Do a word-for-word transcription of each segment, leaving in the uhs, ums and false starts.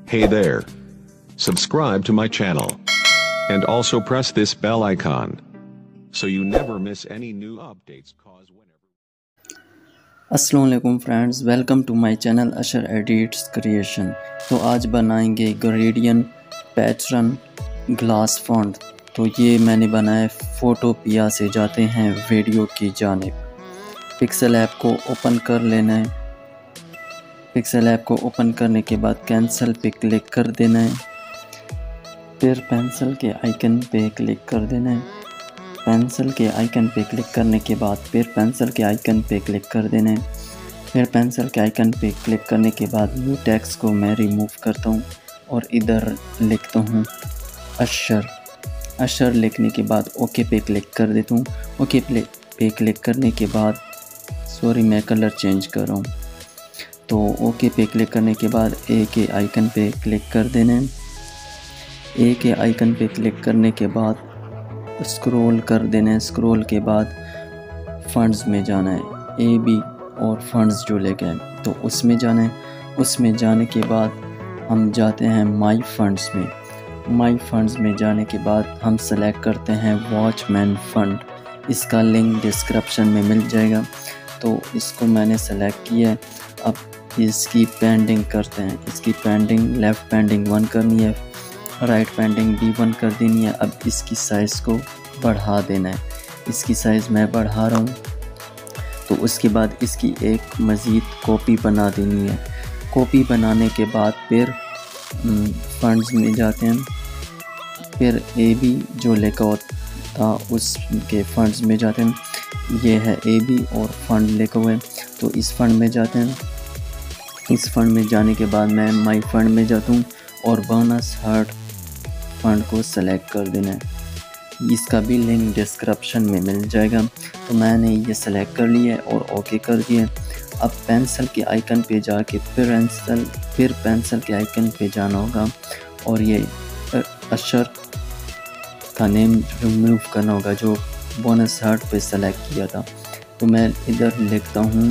Hey there. Subscribe to my channel. And also press this bell icon. So you never miss any new updates. Cause whenever... अस्सलाम वालेकुम friends, welcome to my channel Ashar edits creation. तो आज बनाएंगे gradient pattern glass font. तो ये मैंने बनाया Photopea से। जाते हैं वीडियो की जानिब। पिक्सेल ऐप को ओपन कर लेना है। पिक्सेल ऐप को ओपन करने के बाद कैंसिल पे क्लिक कर देना है। फिर पेंसिल के आइकन पे क्लिक कर देना है। पेंसिल के आइकन पे क्लिक करने के बाद फिर पेंसिल के आइकन पे क्लिक कर देना है। फिर पेंसिल के आइकन पे क्लिक करने के बाद न्यू टेक्स्ट को मैं रिमूव करता हूँ और इधर लिखता हूँ अशर। अशर लिखने के बाद ओके पे क्लिक कर देता हूँ। ओके पे क्लिक करने के बाद सॉरी मैं कलर चेंज कर रहा हूँ। तो ओके पे क्लिक करने के बाद ए के आइकन पे क्लिक कर देना है। ए के आइकन पे क्लिक करने के बाद स्क्रॉल कर देना है। स्क्रॉल के बाद फंड्स में जाना है। ए बी और फंड्स जो लेके हैं तो उसमें जाना है। उसमें जाने के बाद हम जाते हैं माई फंड्स में। माई फंड्स में जाने के बाद हम सेलेक्ट करते हैं वॉचमैन फंड। इसका लिंक डिस्क्रिप्शन में मिल जाएगा। तो इसको मैंने सेलेक्ट किया है। अब इसकी पेंडिंग करते हैं। इसकी पेंडिंग लेफ़्ट पेंडिंग वन करनी है, राइट पेंडिंग डी वन कर देनी है। अब इसकी साइज़ को बढ़ा देना है। इसकी साइज़ मैं बढ़ा रहा हूँ। तो उसके बाद इसकी एक मज़ीद कॉपी बना देनी है। कॉपी बनाने के बाद फिर फंड्स में जाते हैं। फिर ए बी जो लिखा था उसके फंड्स में जाते हैं। ये है ए बी और फंड लिखा हुआ है। तो इस फंड में जाते हैं। इस फंड में जाने के बाद मैं माई फंड में जाता हूँ और बोनस हर्ट फंड को सेलेक्ट कर देना है। इसका भी लिंक डिस्क्रिप्शन में मिल जाएगा। तो मैंने ये सेलेक्ट कर लिया है और ओके कर दिया। अब पेंसिल के आइकन पे जाके फिर पेंसिल फिर पेंसिल के आइकन पे जाना होगा और ये अशर का नेम रिमूव करना होगा जो बोनस हर्ट पे सेलेक्ट किया था। तो मैं इधर लिखता हूँ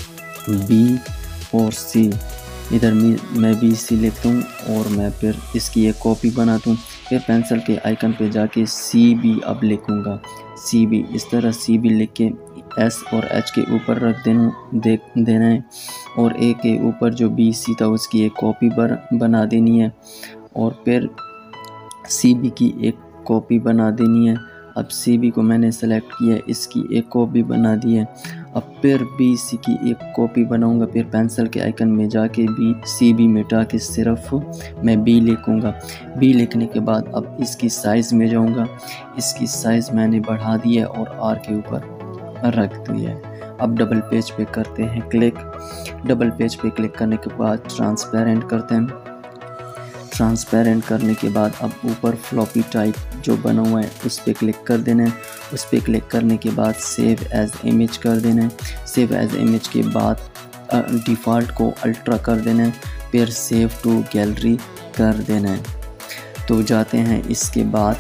बी और सी। इधर मैं बी सी लिखता हूँ और मैं फिर इसकी एक कॉपी बनाता हूँ। फिर पेंसिल के आइकन पे जाके सी बी अब लिखूँगा। सी बी इस तरह सी बी लिख के एस और एच के ऊपर रख देना दे देना है और ए के ऊपर जो बी सी था उसकी एक कॉपी पर बना देनी है और फिर सी बी की एक कॉपी बना देनी है। अब सी बी को मैंने सेलेक्ट किया है, इसकी एक कॉपी बना दी है। अब फिर बी सी की एक कॉपी बनाऊंगा। फिर पेंसिल के आइकन में जाके बी सी बी मिटा के सिर्फ मैं बी लिखूंगा। बी लिखने के बाद अब इसकी साइज़ में जाऊंगा। इसकी साइज़ मैंने बढ़ा दी है और आर के ऊपर रख दी है। अब डबल पेज पे करते हैं क्लिक। डबल पेज पे क्लिक करने के बाद ट्रांसपेरेंट करते हैं। ट्रांसपेरेंट करने के बाद अब ऊपर फ्लॉपी टाइप जो बना हुआ है उस पर क्लिक कर देना है। उस पर क्लिक करने के बाद सेव एज इमेज कर देना है। सेव एज इमेज के बाद डिफ़ॉल्ट को अल्ट्रा कर देना है। फिर सेव टू गैलरी कर देना है। तो जाते हैं इसके बाद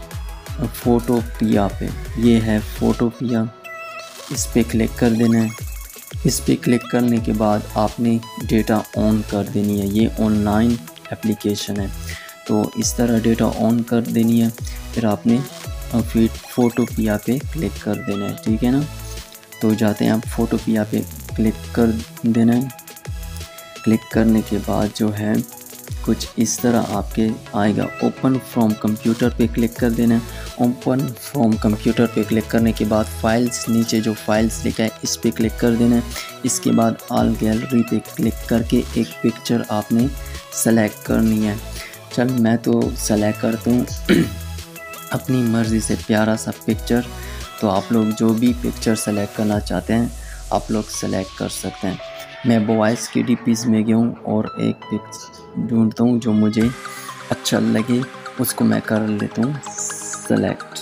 फोटोपिया पे। ये है फोटोपिया, इस पर क्लिक कर देना है। इस पर क्लिक करने के बाद आपने डेटा ऑन कर देनी है। ये ऑनलाइन एप्लीकेशन है तो इस तरह डेटा ऑन कर देनी है। फिर आपने फिर फोटोपिया पे क्लिक कर देना है, ठीक है ना। तो जाते हैं आप फोटोपिया पे क्लिक कर देना है। क्लिक करने के बाद जो है कुछ इस तरह आपके आएगा। ओपन फ्रॉम कंप्यूटर पे क्लिक कर देना है। ओपन फ्रॉम कंप्यूटर पे क्लिक करने के बाद फाइल्स, नीचे जो फाइल्स लिखा है इस पे क्लिक कर देना है। इसके बाद ऑल गैलरी पे क्लिक करके एक पिक्चर आपने सेलेक्ट करनी है। चल मैं तो सेलेक्ट करता हूँ अपनी मर्ज़ी से प्यारा सा पिक्चर। तो आप लोग जो भी पिक्चर सेलेक्ट करना चाहते हैं आप लोग सेलेक्ट कर सकते हैं। मैं बॉयज़ की डीपीज़ में गया हूँ और एक पिक्चर ढूंढता हूँ जो मुझे अच्छा लगे, उसको मैं कर लेता हूँ सेलेक्ट।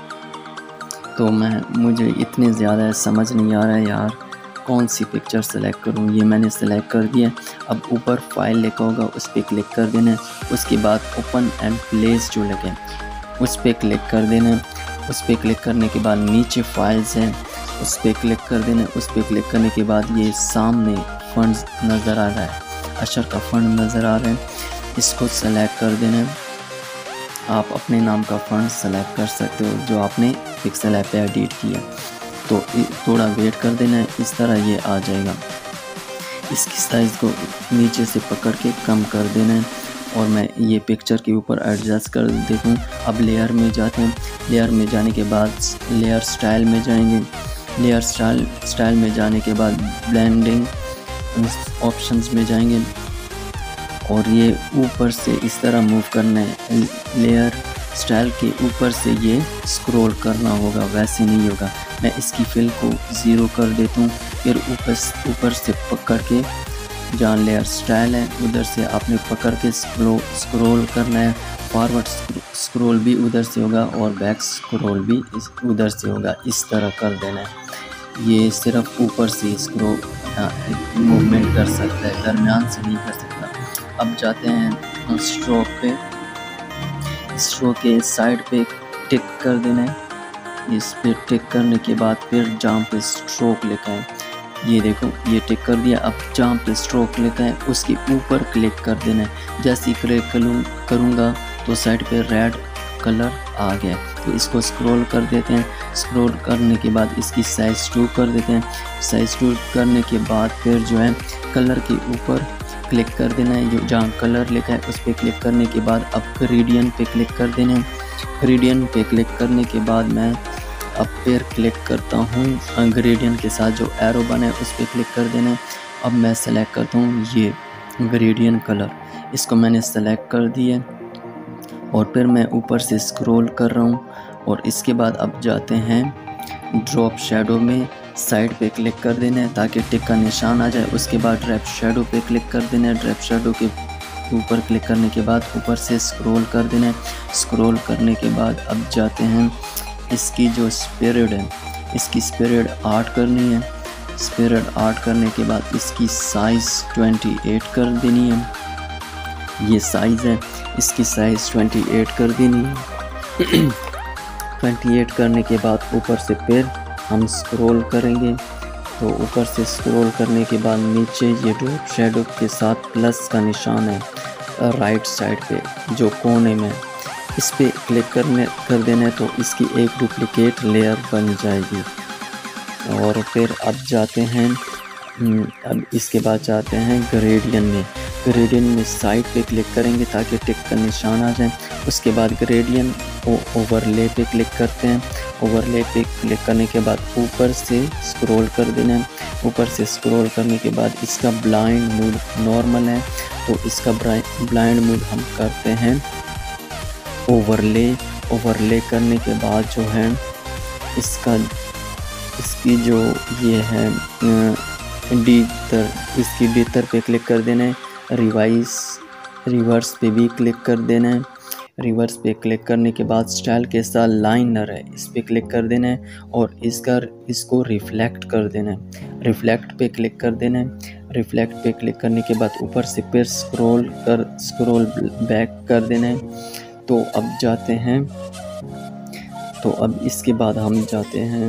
तो मैं मुझे इतने ज़्यादा समझ नहीं आ रहा है यार कौन सी पिक्चर सेलेक्ट करूँ। ये मैंने सेलेक्ट कर दिया। अब ऊपर फाइल लिखा होगा उस पर क्लिक कर देना है। उसके बाद ओपन एंड प्लेस जो लगे उस पर क्लिक कर देना है। उस पर क्लिक करने के बाद नीचे फाइल्स हैं उस पर क्लिक कर देना है। उस पर क्लिक करने के बाद ये सामने फंड्स नज़र आ रहा है, अशर का फंड नज़र आ रहा है। इसको सेलेक्ट कर देना है। आप अपने नाम का फॉन्ट सेलेक्ट कर सकते हो जो आपने पिक्सेल ऐप पे एडिट किया। तो थोड़ा वेट कर देना है, इस तरह ये आ जाएगा। इसकी साइज़ को नीचे से पकड़ के कम कर देना है और मैं ये पिक्चर के ऊपर एडजस्ट कर देता हूँ। अब लेयर में जाते हैं। लेयर में जाने के बाद लेयर स्टाइल में जाएंगे। लेयर स्टाइल स्टाइल में जाने के बाद ब्लेंडिंग ऑप्शंस में जाएंगे और ये ऊपर से इस तरह मूव करना है। लेयर स्टाइल के ऊपर से ये स्क्रॉल करना होगा, वैसे नहीं होगा। मैं इसकी फिल को ज़ीरो कर देता हूँ। फिर ऊपर ऊपर से पकड़ के जहाँ लेयर स्टाइल है उधर से आपने पकड़ के स्क्रो स्क्रॉल करना है। फॉरवर्ड स्क्रॉल भी उधर से होगा और बैक स्क्रॉल भी इस उधर से होगा, इस तरह कर देना है। ये सिर्फ ऊपर से स्क्रॉल मूवमेंट कर सकता है, दरमियान से नहीं कर सकता। अब जाते हैं स्ट्रोक पे। स्ट्रोक के साइड पे टिक कर देना है। इस पे टिक करने के बाद फिर जहाँ पे स्ट्रोक लिखा है, ये देखो ये टिक कर दिया। अब जहाँ पे स्ट्रोक लिखा है उसके ऊपर क्लिक कर देना है। जैसे ही क्लिक करूँ करूँगा तो साइड पे रेड कलर आ गया। तो इसको स्क्रॉल कर देते हैं। स्क्रॉल करने के बाद इसकी साइज टू कर देते हैं। साइज टू करने के बाद फिर जो है कलर के ऊपर क्लिक कर देना है। जो जहाँ कलर लिखा है उस पर क्लिक करने के बाद अब ग्रेडियंट पे क्लिक कर देना है। ग्रेडियंट पे क्लिक करने के बाद मैं अब फिर क्लिक करता हूँ ग्रेडियंट के साथ जो एरो बना है उस पर क्लिक कर देना है। अब मैं सेलेक्ट करता हूँ ये ग्रेडियंट कलर, इसको मैंने सेलेक्ट कर दिया और फिर मैं ऊपर से स्क्रॉल कर रहा हूँ। और इसके बाद अब जाते हैं ड्रॉप शैडो में। साइड पे क्लिक कर देना है ताकि टिक का निशान आ जाए। उसके बाद ड्रैप शैडो पे क्लिक कर देना है। ड्रैप शैडो के ऊपर क्लिक करने के बाद ऊपर से स्क्रॉल कर देना है। स्क्रॉल करने के बाद अब जाते हैं इसकी जो स्पिरिट है, इसकी स्पिरिट आर्ट करनी है। स्पिरिट आर्ट करने के बाद इसकी साइज़ अट्ठाईस कर देनी है। ये साइज़ है, इसकी साइज़ अट्ठाईस कर देनी है। अट्ठाईस करने के बाद ऊपर से फिर हम स्क्रॉल करेंगे। तो ऊपर से स्क्रॉल करने के बाद नीचे ये ड्रॉप शैडो के साथ प्लस का निशान है राइट साइड पे जो कोने में, इस पे क्लिक करने कर देना है तो इसकी एक डुप्लीकेट लेयर बन जाएगी। और फिर अब जाते हैं अब इसके बाद जाते हैं ग्रेडियंट में। ग्रेडियंट में साइड पे क्लिक करेंगे ताकि टिक का निशान आ जाए। उसके बाद ग्रेडियंट को ओवरले पे क्लिक करते हैं। ओवरले पे क्लिक करने के बाद ऊपर से स्क्रॉल कर देना है। ऊपर से स्क्रॉल करने के बाद इसका ब्लाइंड मोड नॉर्मल है तो इसका ब्लाइंड मोड हम करते हैं ओवरले। ओवरले करने के बाद जो है इसका इसकी जो ये है डीटर, इसकी डीटर पे क्लिक कर देना है। रिवाइज रिवर्स पे भी क्लिक कर देना है। रिवर्स पे क्लिक करने के बाद स्टाइल के साथ लाइनर है, इस पे क्लिक कर देना है और इसका इसको रिफ्लेक्ट कर देना है। रिफ्लेक्ट पे क्लिक कर देना है। रिफ्लेक्ट पे क्लिक करने के बाद ऊपर से फिर स्क्रॉल कर स्क्रॉल बैक कर देना है। तो अब जाते हैं तो अब इसके बाद हम जाते हैं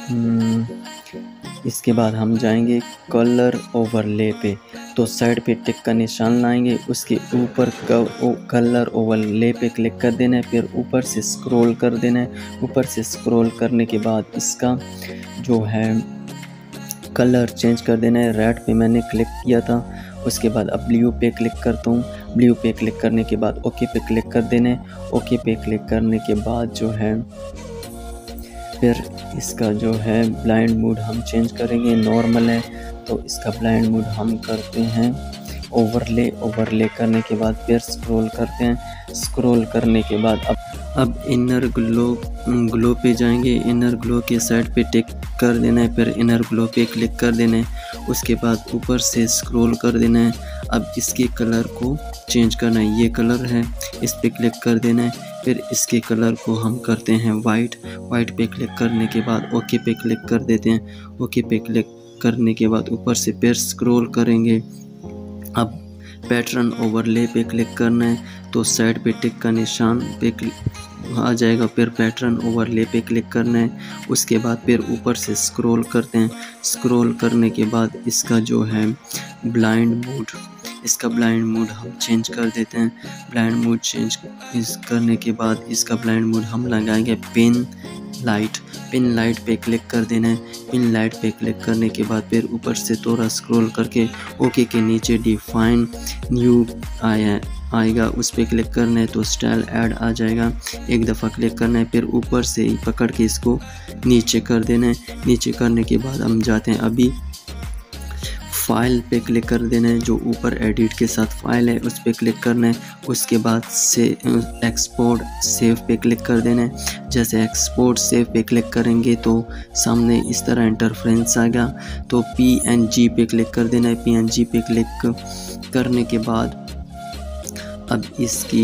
इसके बाद हम जाएंगे कलर ओवरले पे। तो साइड पे टिक का निशान लाएंगे, उसके ऊपर कलर ओवरले पे क्लिक कर देना है। फिर ऊपर से स्क्रॉल कर देना है। ऊपर से स्क्रॉल करने के बाद इसका जो है कलर चेंज कर देना है। रेड पे मैंने क्लिक किया था। उसके बाद अब ब्लू पे क्लिक करता हूँ। ब्लू पे क्लिक करने के बाद ओके पे क्लिक कर देना है। ओके पे क्लिक करने के बाद जो है फिर इसका जो है ब्लाइंड मोड हम चेंज करेंगे। नॉर्मल है तो इसका ब्लाइंड मोड हम करते हैं ओवरले। ओवरले करने के बाद फिर स्क्रॉल करते हैं। स्क्रॉल करने के बाद अब अब इनर ग्लो ग्लो पे जाएंगे। इनर ग्लो के साइड पे टिक कर देना है। फिर इनर ग्लो पे क्लिक कर देना है। उसके बाद ऊपर से स्क्रॉल कर देना है। अब इसके कलर को चेंज करना है। ये कलर है, इस पे क्लिक कर देना है। फिर इसके कलर को हम करते हैं वाइट। वाइट पे क्लिक करने के बाद ओके पे क्लिक कर देते हैं। ओके पे क्लिक करने के बाद ऊपर से फिर स्क्रॉल करेंगे। अब पैटर्न ओवरले पे क्लिक करना है तो साइड पे टिक का निशान पे आ जाएगा। फिर पैटर्न ओवरले पे क्लिक करना है। उसके बाद फिर ऊपर से स्क्रॉल करते हैं। स्क्रॉल करने के बाद इसका जो है ब्लाइंड मोड, इसका ब्लाइंड मोड हम चेंज कर देते हैं। ब्लाइंड मोड चेंज इस करने के बाद इसका ब्लाइंड मोड हम लगाएंगे पिन लाइट। पिन लाइट पे क्लिक कर देना है। पिन लाइट पे क्लिक करने के बाद फिर ऊपर से थोड़ा स्क्रॉल करके ओके के नीचे डिफाइन न्यू आया आएगा, उस पर क्लिक करना है तो स्टाइल ऐड आ जाएगा। एक दफ़ा क्लिक करना है, फिर ऊपर से ही पकड़ के इसको नीचे कर देना है। नीचे करने के बाद हम जाते हैं अभी फाइल पे क्लिक कर देना है। जो ऊपर एडिट के साथ फाइल है उस पर क्लिक करना है। उसके बाद से एक्सपोर्ट सेव पे क्लिक कर देना है। जैसे एक्सपोर्ट सेव पे क्लिक करेंगे तो सामने इस तरह इंटरफेरेंस आएगा। तो पी एन जी पे क्लिक कर देना है। पी एन जी पे क्लिक करने के बाद अब इसकी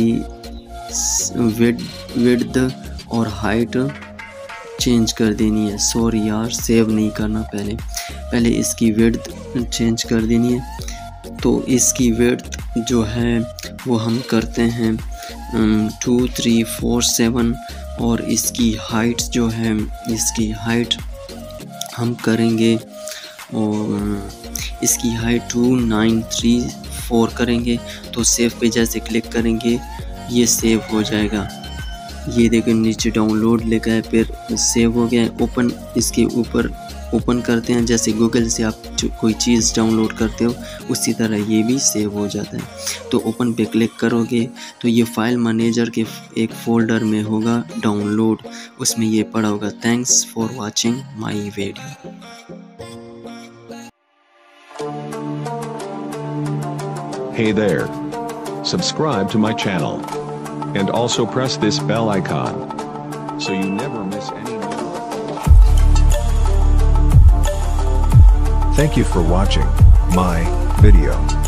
विड्थ और हाइट चेंज कर देनी है। सॉरी यार, सेव नहीं करना, पहले पहले इसकी विड्थ चेंज कर देनी है। तो इसकी विड्थ जो है वो हम करते हैं टू थ्री फोर सेवन और इसकी हाइट जो है इसकी हाइट हम करेंगे और इसकी height two nine three four करेंगे। तो सेव पे जैसे क्लिक करेंगे ये सेव हो जाएगा। ये देखो नीचे डाउनलोड लिखा है, फिर सेव हो गया है। ओपन इसके ऊपर ओपन करते हैं। जैसे गूगल से आप जो कोई चीज़ डाउनलोड करते हो उसी तरह ये भी सेव हो जाता है। तो ओपन पे क्लिक करोगे तो ये फाइल मैनेजर के एक फ़ोल्डर में होगा डाउनलोड, उसमें ये पड़ा होगा। Thanks for watching my video. Hey there. Subscribe to my channel. And also press this bell icon. So you never miss any new. Thank you for watching my video.